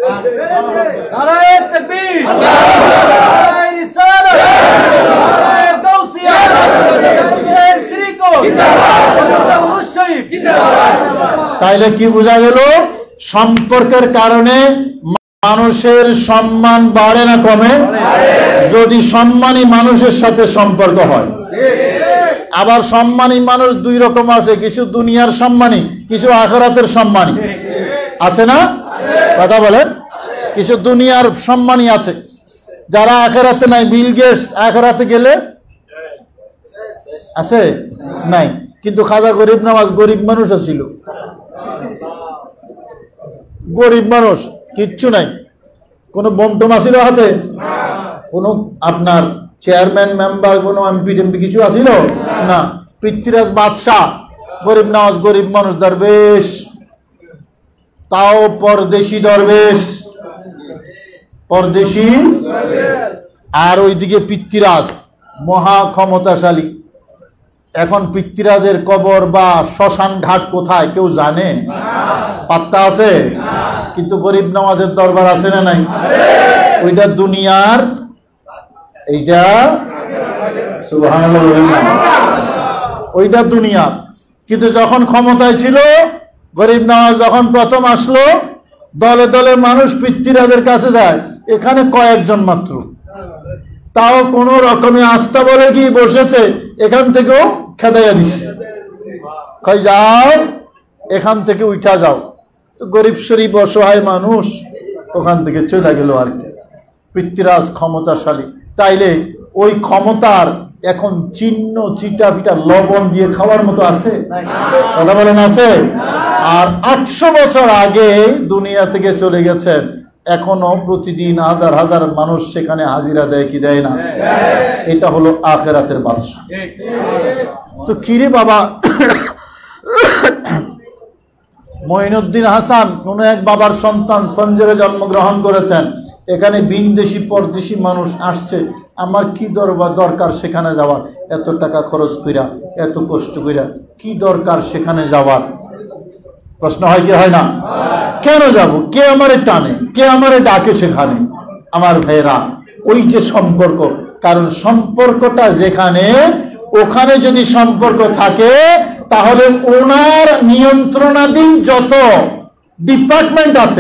তাইলে কি বোঝা গেল? সম্পর্কের কারণে মানুষের সম্মান বাড়ে না কমে? যদি সম্মানী মানুষের সাথে সম্পর্ক হয়। আবার সম্মানী মানুষ দুই রকম আছে, কিছু দুনিয়ার সম্মানী, কিছু আখিরাতের সম্মানী, আছে না? কথা বলেন। কিছু দুনিয়ার সম্মানী আছে, যারা আখিরাতে নাই। বিল গেটস আখিরাতে গেলে আছে নাই, কিন্তু খাজা গরিব নওয়াজ গরিব মানুষ ছিল, গরিব মানুষ, কিচ্ছু নাই, কোনো বমটম আসিল হাতে, কোনো আপনার চেয়ারম্যান মেম্বার, কোনো এমপি টেমপি কিছু আসিল না। পৃথ্বীরাজ বাদশাহ গরিব নওয়াজ গরিব মানুষ, দরবেশ, তাও পরদেশি দরবেশ, পরদেশি। আর ওইদিকে পৃথ্বীরাজ মহা ক্ষমতাশালী। এখন পৃথ্বীরাজের কবর বা শ্মশান ঘাট কোথায় কেউ জানে? পাত্তা আছে? কিন্তু গরিব নওয়াজের দরবার আছে না নাই? ওইটা দুনিয়ার, এইটা সুবহানাল্লাহ বলেন না, ওইটা দুনিয়ার। কিন্তু যখন ক্ষমতায় ছিল, গরিব নওয়াজ যখন প্রথম আসলো, দলে দলে মানুষ পৃথ্বীরাজের কাছে যায়, এখানে কয়েকজন মাত্র, তাও কোন রকমে আস্থা বলে কি বসেছে, এখান থেকেও খেদাইয়া দিছে, কই যাও এখান থেকে উঠা যাও। তো গরিব শরীফ অসহায় মানুষ ওখান থেকে চলে গেল আর কি। পৃথ্বীরাজ ক্ষমতাশালী, তাইলে ওই ক্ষমতার এখন চিহ্ন চিটা ফিটা লবণ দিয়ে খাওয়ার মতো আছে? কথা বলেন আছে? আর 800 বছর আগে দুনিয়া থেকে চলে গেছেন, এখনো প্রতিদিন হাজার হাজার মানুষ সেখানে হাজিরা দেয় কি দেয় না? এটা হলো আখিরাতের বাদশা। তো কিরে বাবা, মঈনুদ্দিন হাসান কোন এক বাবার সন্তান, সঞ্জরে জন্মগ্রহণ করেছেন। এখানে বিনদেশি পরদেশি মানুষ আসছে, আমার কি দরকার সেখানে যাওয়ার? এত টাকা খরচ কইরা, এত কষ্ট কইরা কি দরকার সেখানে যাওয়ার? প্রশ্ন হয় কি হয় না? কেন যাব? কে আমারে টানে, কে আমারে ডাকে সেখানে? আমার ভাইরা, ওই যে সম্পর্ক, কারণ সম্পর্কটা যেখানে, ওখানে যদি সম্পর্ক থাকে, তাহলে ওনার নিয়ন্ত্রণাধীন যত ডিপার্টমেন্ট আছে,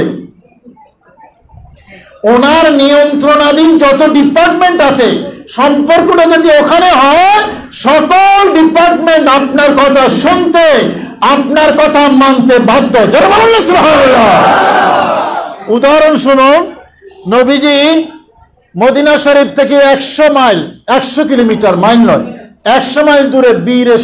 ওনার নিয়ন্ত্রণাধীন যত ডিপার্টমেন্ট আছে, সম্পর্কটা যদি ওখানে হয়, সকল ডিপার্টমেন্ট আপনার কথা শুনতে, আপনার কথা মানতে বাধ্য। উদাহরণ শুনুন, নবীজি মদিনা শরীফ থেকে 100 মাইল, 100 কিলোমিটার, মাইল নয়, 100 মাইল দূরে বীরে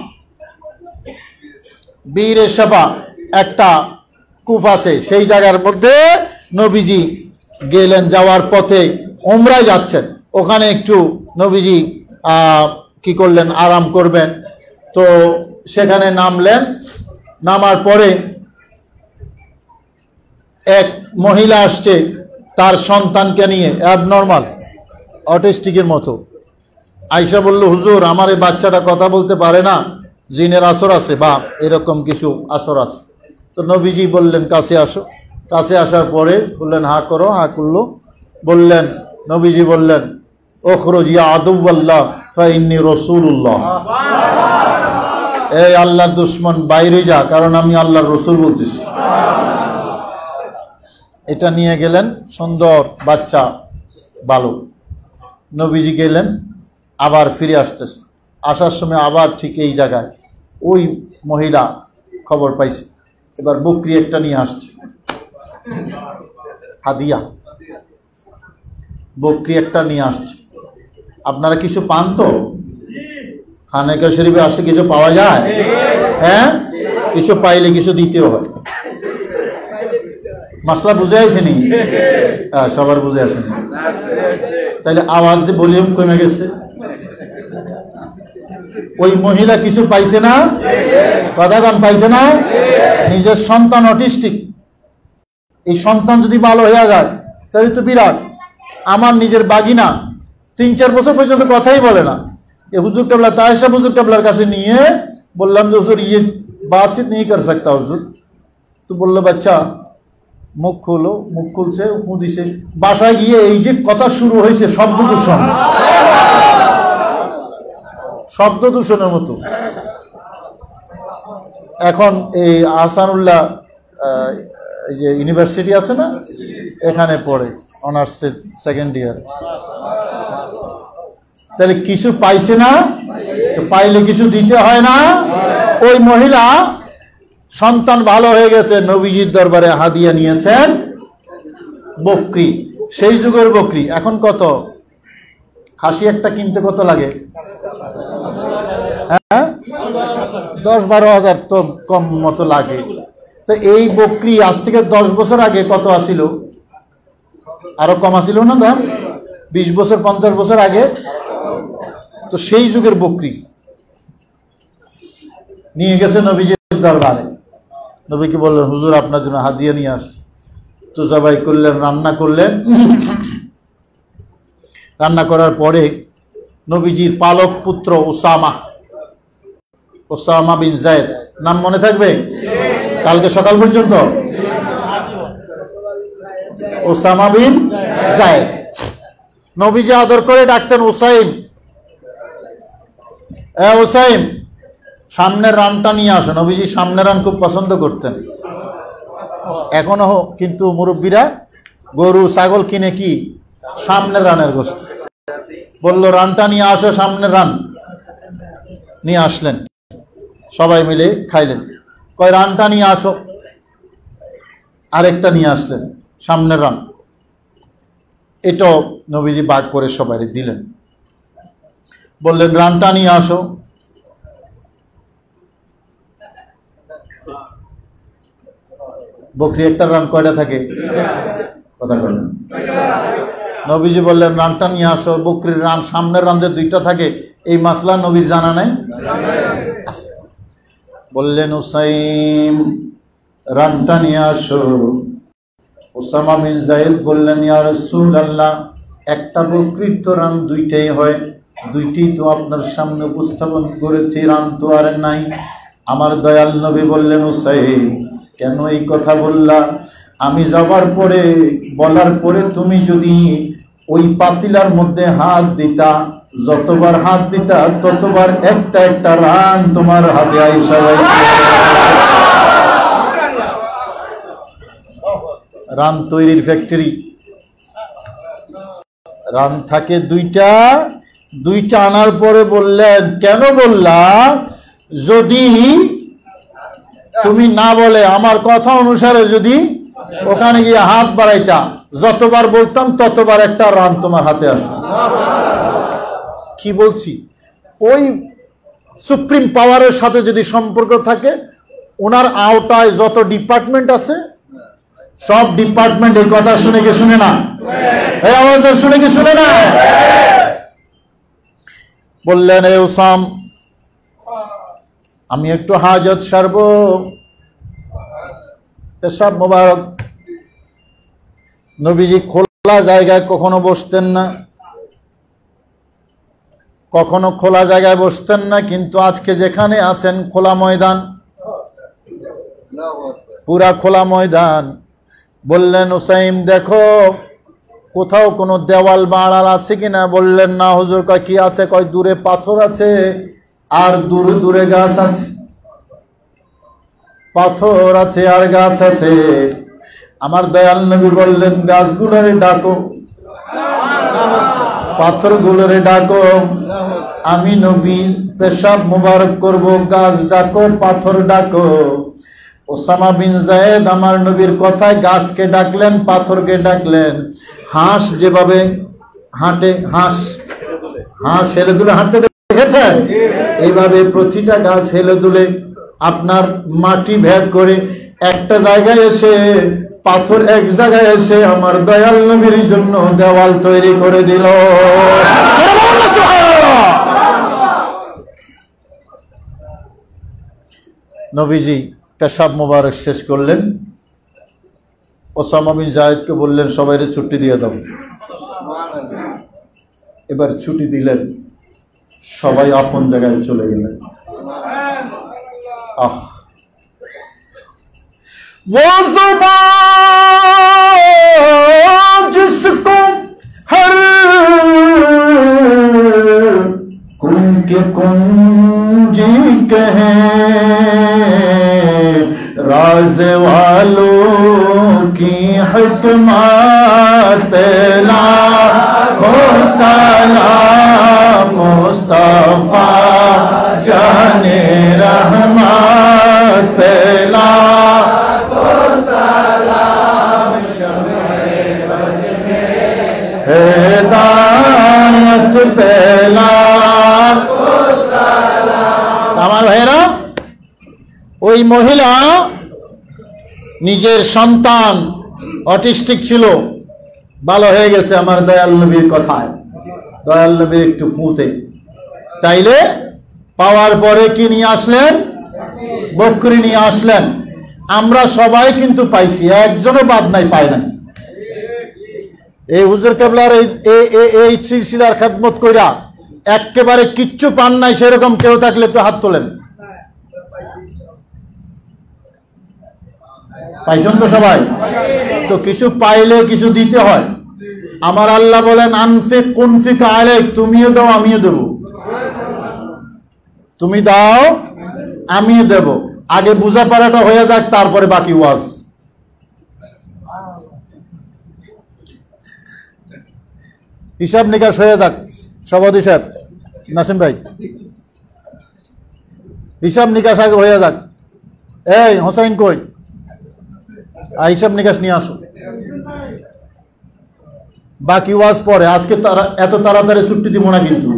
শেফা একটা কূপ আছে, সেই জায়গার মধ্যে নবীজি গেলেন। যাওয়ার পথে উমরায় যাচ্ছেন, ওখানে একটু নবীজি কি করলেন, আরাম করবেন। তো সেখানে নামলেন। নামার পরে এক মহিলা আসছে তার সন্তানকে নিয়ে, অ্যাবনর্মাল, অটিস্টিকের মতো। আয়েশা বলল, হুজুর আমার এই বাচ্চাটা কথা বলতে পারে না, জিনের আসর আছে বা এরকম কিছু আসর আছে। তো নবীজি বললেন, কাছে আসো। কাছে আসার পরে বললেন, হা করো। হা করলো। বললেন, নবীজি বললেন, ওখরুজ ইয়া আদুওয়াল্লাহ ফাইন্নী রাসূলুল্লাহ, এই আল্লাহর দুশমন বাইরে যা, কারণ আমি আল্লাহর রসুল বলতেছি। এটা নিয়ে গেলেন, সুন্দর বাচ্চা বালক। নবীজি গেলেন, আবার ফিরে আসতেছে। আসার সময় আবার ঠিক এই জায়গায় ওই মহিলা খবর পাইছে, এবার বকরি একটা নিয়ে আসছে, হাদিয়া বকরি একটা নিয়ে আসছে। আপনারা কিছু পান তো? খানেকা শরীফে আসলে কিছু পাওয়া যায়? হ্যাঁ, কিছু পাইলে কিছু দিতেও হয়। মাসলা বুঝে আসেনি? হ্যাঁ, সবার বুঝে আসেনি। তাইলে আওয়াজ যে ভলিউম কমে গেছে। ওই মহিলা কিছু পাইছে না? কথাগান পাইছে না? নিজের সন্তান অটিস্টিক, এই সন্তান যদি ভালো হয়ে যায় তাহলে তো বিরাট। আমার নিজের বাগিনা 3-4 বছর পর্যন্ত কথাই বলে না। ये हुजूर कबला तायशा हुजूर कबलार কাছে নিয়ে বললাম যে হুজুর ये बातचीत नहीं कर सकता हुजूर। তো বললো, বাচ্চা মুখ খোলো। মুখ খুলছে, ফু দিছে। বাসায় গিয়ে এই যে কথা শুরু হয়েছে, শব্দ দূষণ, শব্দ দূষণের মতো। এখন এই আহসানুল্লাহ এই যে ইউনিভার্সিটি আছে না, এখানে পড়ে, অনার্স 2nd ইয়ার। তাহলে কিছু পাইছে না? পাইলে কিছু দিতে হয় না? ওই মহিলা সন্তান ভালো হয়ে গেছে, নবীজির দরবারে হাদিয়া নিয়েছেন বকরি, সেই যুগের বকরি। এখন কত? খাসি একটা কিনতে কত লাগে? হ্যাঁ, 10-12 হাজার তো কম মতো লাগে। তো এই বকরি আজ থেকে 10 বছর আগে কত আসিল? আরো কম আসিল না দাম? 20 বছর 50 বছর আগে। তো সেই যুগের বকরি নিয়ে গেছে নবীজির দরবারে। নবীকে বললেন, হুজুর আপনার জন্য হাদিয়া নিয়ে আস। তো জবাই করলেন, রান্না করলেন। রান্না করার পরে নবীজির পালক পুত্র ওসামা বিন যায়েদ, নাম মনে থাকবে কালকে সকাল পর্যন্ত? ওসামা বিন যায়েদ, নবীজি আদর করে ডাকতেন ওসাইম, ওসাইম সামনের রানটা নিয়ে আসো। নবীজি সামনের রান খুব পছন্দ করতেন। এখনো কিন্তু মুরব্বীরা গরু ছাগল কিনে কি সামনের রানের গোস্ত, বলল রানটা নিয়ে আসো, সামনের রান নিয়ে আসলেন, সবাই মিলে খাইলেন। কয় রানটা নিয়ে আসো, আরেকটা নিয়ে আসলেন, সামনের রান। এটাও নবীজি বাগ করে সবাই দিলেন, বললেন রানটা নিয়ে আসো। বকরি একটা রান কয়টা থাকে? কথা বলেন। নবীজি বললেন রানটা নিয়ে আসো। বকরির রান সামনের রান যে দুইটা থাকে, এই মাসলা নবীর জানা নাই। বললেন উসাইম রানটা নিয়ে আসো। ওসামা বিন যায়েদ বললেন, ইয়া রাসূলুল্লাহ, একটা বকরির তো রান দুইটাই হয়, দুইটি তো আপনার সামনে উপস্থাপন করেছি, রান তো আর নাই। আমার দয়াল নবী বললেন, উসাইম কেন এই কথা বললা? আমি যাবার পরে, বলার পরে তুমি যদি ওই পাতিলার মধ্যে হাত দিতা, যতবার হাত দিতা ততবার একটা একটা রান তোমার হাতে আইসা রান তৈরির ফ্যাক্টরি। রান থাকে দুইটা, দুইটা আনার পরে বললেন, কেন বললা? যদি তুমি না বলে আমার কথা অনুসারে যদি ওখানে গিয়ে হাত বাড়াইতা, যতবার বলতাম ততবার একটা রান তোমার হাতে আসত। কি বলছি? ওই সুপ্রিম পাওয়ারের সাথে যদি সম্পর্ক থাকে, ওনার আওতায় যত ডিপার্টমেন্ট আছে সব ডিপার্টমেন্ট এই কথা শুনে কি শুনে না? এই আওয়াজ শুনে কি শুনে না? বললেন, এ উসাম আমি একটু হাজত সারব, পেশাব মোবারক। নবীজি খোলা জায়গায় কখনো বসতেন না, কখনো খোলা জায়গায় বসতেন না, কিন্তু আজকে যেখানে আছেন খোলা ময়দান, পুরা খোলা ময়দান। বললেন উসাইম দেখো কোথাও কোনো দেওয়াল বা আড়াল আছে কিনা? বললেন না হুজুর। কয় কি আছে? কয় দূরে পাথর আছে আর দূরে দূরে গাছ আছে। পাথর আছে আর গাছ আছে। আমার দয়াল নবী বললেন গাছগুলোরে ডাকো, পাথরগুলোরে ডাকো। আমি নবী পেশাব মুবারক করব, গাছ ডাকো, পাথর ডাকো। ওসামা বিন যায়েদ আমার নবীর কথায় গাছকে ডাকলেন, পাথরকে ডাকলেন। হাঁস যেভাবে হাঁটে, হাঁস হেলে দুলে হাঁটতে দেখেছেন? এইভাবে প্রতিটা গাছ হেলে দুলে আপনার মাটি ভেদ করে একটা জায়গায় এসে, পাথর এক জায়গায় এসে আমার দয়াল নবীর জন্য দেওয়াল তৈরি করে দিল। নবীজি পেশাব মোবারক শেষ করলেন, ওসামা বিন যায়েদকে বললেন সবাইরে ছুটি দিয়ে দাও। এবার ছুটি দিলেন, সবাই আপন জায়গায় চলে গেলেন। वो ज़ुबान जिसको हर कुंके कुंजी कहें, राज वालों की हिकमत लाखों सलाम मुस्तफा जाने रहमत पेला হেদায়েত পেলা। আমার ভাইরা, ওই মহিলা নিজের সন্তান অটিস্টিক ছিল, ভালো হয়ে গেছে আমার দয়াল নবীর কথায়, দয়াল নবীর একটু ফুঁতে। তাইলে পাওয়ার পরে কি নিয়ে আসলেন? বকরি নিয়ে আসলেন। আমরা সবাই কিন্তু পাইছি, একজনও বাদ নাই, পায় না। এই হুজুর কেবলার এই সিলসিলার খেদমত কইরা একেবারে কিচ্ছু পান নাই সেরকম কেউ থাকলে একটু হাত তোলেন। পাইছেন তো সবাই? তো কিছু পাইলে কিছু দিতে হয়। আমার আল্লাহ বলেন আনফিক কুনফিক আলাইক, তুমিও দাও আমিও দেব। তুমি দাও আমিও দেব। আগে বুঝাপড়াটা হয়ে যাক, তারপরে বাকি ওয়াজ। হিসাব নিকাশ হয়ে যাক। সভাপতি সাহেব, নাসিম ভাই, হিসাব নিকাশ আগে হয়ে যাক। এই হোসাইন কই, হিসাব নিকাশ নিয়ে আসো। বাকি ওয়াজ পরে। আজকে এত তাড়াতাড়ি ছুটি দিব না কিন্তু।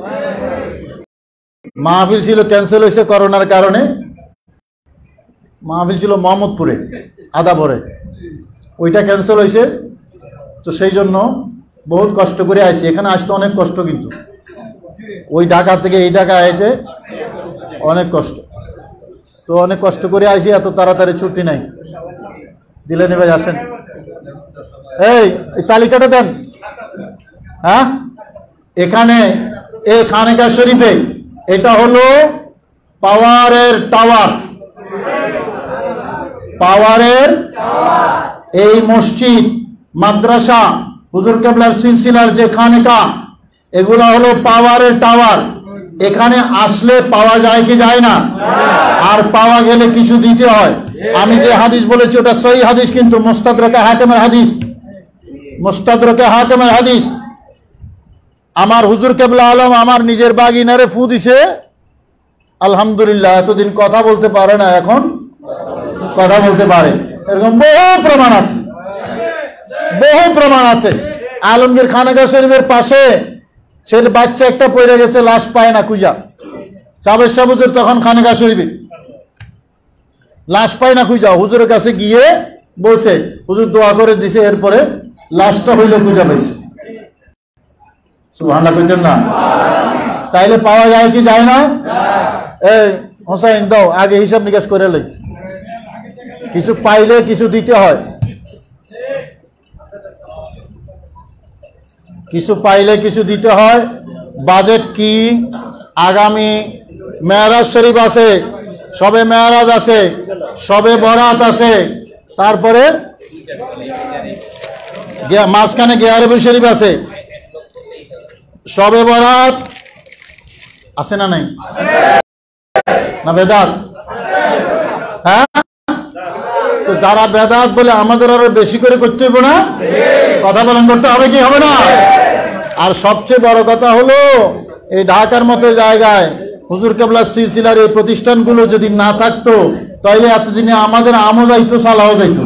মাহফিল ছিল ক্যান্সেল হয়েছে করোনার কারণে। মাহফিল ছিল মোহাম্মদপুরে আদাবরে, ওইটা ক্যান্সেল হয়েছে। তো সেই জন্য বহুত কষ্ট করে আসি। এখানে আসতে অনেক কষ্ট, কিন্তু ওই ঢাকা থেকে এই ঢাকা আইতে অনেক কষ্ট। তো অনেক কষ্ট করে আসি, এত তাড়াতাড়ি ছুটি নাই। দিলেন ভাই, আসেন। এই তালিকাটা দেন। হ্যাঁ, এখানে এই খানেকা শরীফে এটা হলো পাওয়ারের টাওয়ার। পাওয়ারের এই মসজিদ, মাদ্রাসা, হুজুর কেবলার সিলসিলার যে খানেকা, এগুলা হলো পাওয়ারের টাওয়ার। এখানে আসলে পাওয়া যায় কি যায় না? আর পাওয়া গেলে কিছু দিতে হয়। আমি যে হাদিস বলেছি ওটা সহি হাদিস, কিন্তু মুস্তাদরাকে হাকিমের হাদিস। মুস্তাদরাকে হাকিমের হাদিস। আমার হুজুর কেবলা আলম আমার নিজের বাগিনারে ফু দিছে, আলহামদুলিল্লাহ। এতদিন কথা বলতে পারে না, এখন কথা বলতে পারে। এরকম বহু প্রমাণ আছে, বহু প্রমাণ আছে। আলমগীর খানেকা শরীফের পাশে ছেলে বাচ্চা একটা পড়ে গেছে, লাশ পায় না খুঁজা। চাবের শাহ হুজুর তখন খানেকা শরীফে, লাশ পায় না খুঁজা। হুজুরের কাছে গিয়ে বলছে, হুজুর দোয়া করে দিছে, এরপরে লাশটা হইলে খুঁজা পাইছে। সুবহানাল্লাহ কইতেন না? তাইলে পাওয়া যায় কি যায় না? এই হোসাইন দাও, আগে হিসাব নিকাশ করে লই। কিছু পাইলে কিছু দিতে হয়। কিছু পাইলে কিছু দিতে হয়। বাজেট কি? আগামী মেরাজ শরীফ আছে, সবে মেরাজ আছে, সবে বরাত আছে, তারপরে মাঝখানে গিয়ারবি শরীফ আছে, সবে বরাত আছে না নাই? না বেদাত? হ্যাঁ, তো যারা বেদাত বলে আমাদের আরো বেশি করে করতে হবে না? কথা বলেন, করতে হবে কি হবে না? আর সবচেয়ে বড় কথা হলো, এই ঢাকার মতো জায়গায় হুজুর কেবলা সিলসিলার এই প্রতিষ্ঠানগুলো যদি না থাকতো, তাহলে এতদিনে আমাদের আমও যাইতো, সালাও যাইতো।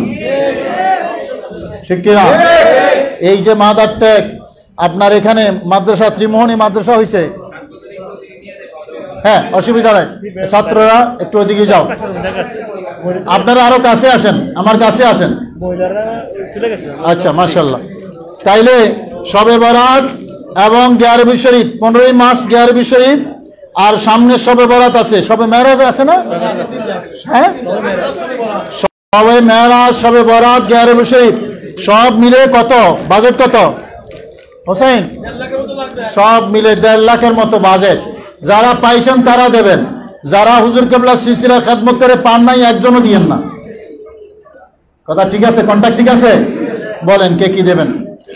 ঠিক কিনা? এই যে মাদার টেক, আপনার এখানে মাদ্রাসা, ত্রিমোহনী মাদ্রাসা হয়েছে। হ্যাঁ, অসুবিধা নাই। ছাত্ররা একটু ওইদিকে যাও। আপনারা আরো কাছে আসেন, আমার কাছে আসেন। আচ্ছা, মাশাআল্লাহ। তাইলে শবে বরাত এবং গিয়ারবি শরীফ, 15ই মার্চ গিয়ারবি শরীফ, আর সামনে শবে বরাত আছে, শবে মেরাজ আছে না? হ্যাঁ, শবে মেরাজ, শবে বরাত, গিয়ারবি শরীফ সব মিলে কত বাজেট? কত হোসেন? সব মিলে 1.5 লাখের মতো বাজেট। যারা পাইছেন তারা দেবেন, যারা হুজুর কেবলা সিলসিলার খেদমত করে পান নাই, একজনও দিয়েন না। কথা ঠিক আছে? কন্ট্যাক্ট ঠিক আছে? বলেন কে কি দেবেন।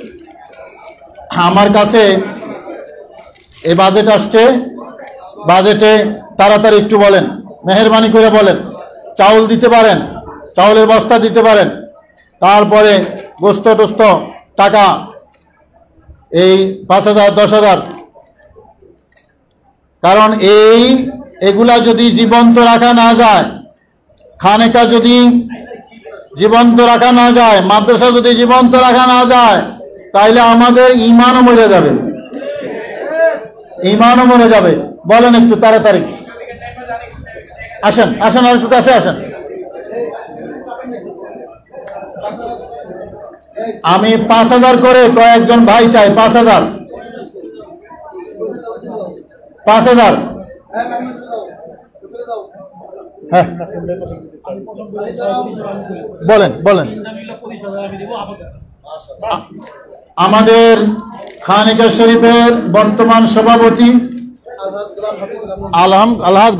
আমার কাছে এই বাজেট আসছে। বাজেটে তাড়াতাড়ি একটু বলেন, মেহেরবানি করে বলেন। চাউল দিতে পারেন, চাউলের বস্তা দিতে পারেন, তারপরে গোস্ত টোস্ত টাকা এই 5,000 10,000। কারণ এগুলা যদি জীবন্ত রাখা না যায়, খানেকা যদি জীবন্ত রাখা না যায়, মাদ্রাসা যদি জীবন্ত রাখা না যায়, তাইলে আমাদের ঈমানও মরে যাবে, ঈমানও মরে যাবে। বলেন একটু তাড়াতাড়ি আসেন, আসেন, আর একটু কাছে আসেন। আমি 5,000 করে কয়েকজন ভাই চাই। 5,000, 5,000। হ্যাঁ বলেন বলেন। আমাদের খানিকা শরীফের বর্তমান সভাপতি আলহাজ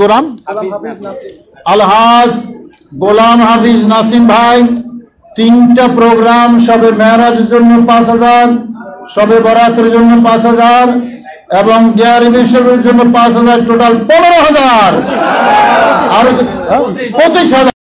গোলাম হাফিজ নাসিম ভাই 3টা প্রোগ্রাম, সবে মেরাজের জন্য 5000, সবে বরাতের জন্য 5000 এবং গিয়ারি বিশ্ববিদ্যালয়ের জন্য 5000, টোটাল 15000 আর 25,000।